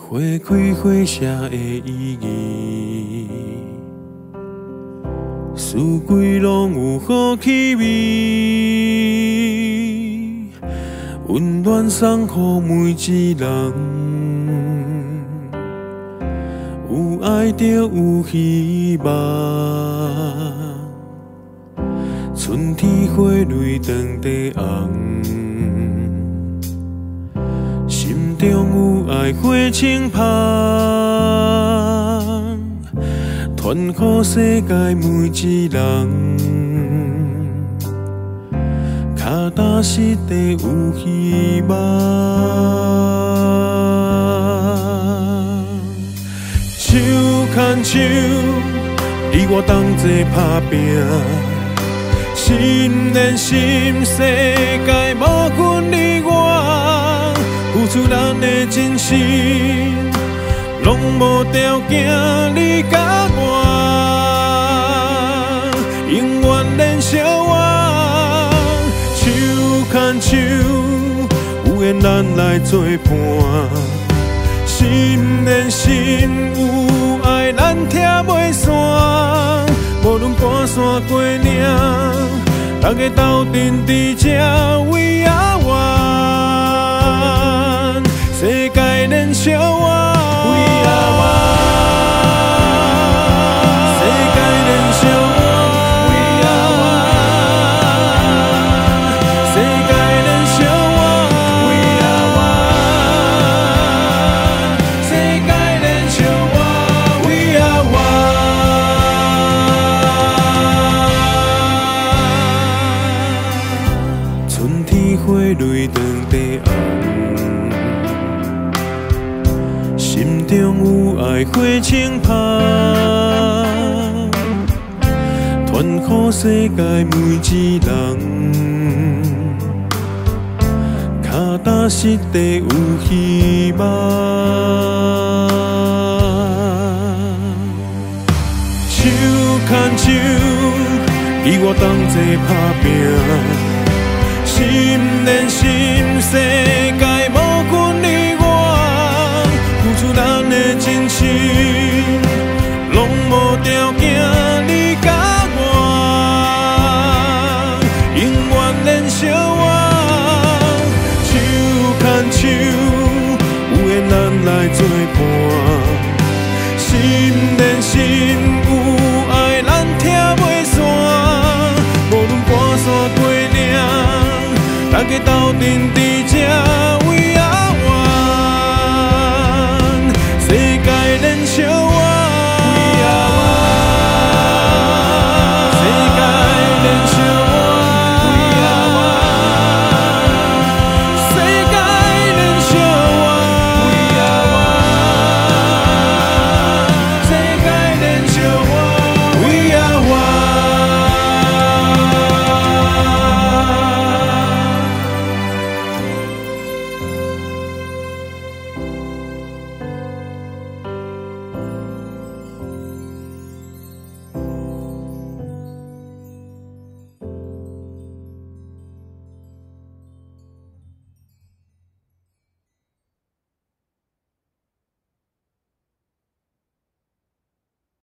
花开花谢的意义，四季拢有好气味，温暖送予每一人。有爱就有希望，春天花蕊长地红。 心中有爱花青芳，传予世界每一人。脚踏实地有希望，手牵手，你我同齐打拼，心连心，世界无分你我。 付出咱的真心，拢无条件，你甲我永远连相望。手牵手，有缘咱来作伴。心连心，有爱咱徛袂散。无论跋山过岭，大家斗阵伫这为啊我。 世界连相望 ，We are one。世界连相望 ，We are one。世界连相望 ，We are one。世界连相望 ，We are one。春天花蕊长地红。 心中有爱花青芳，传予世界每一人。脚踏实地有希望，手牵手，你我同齐打拼，心连心，世界无分你。 咱的真心，拢无条件，你甲我永远连相望。手牵手，有缘咱来作伴。心连心，有爱咱徛袂散。无论跋山过岭，大家斗阵。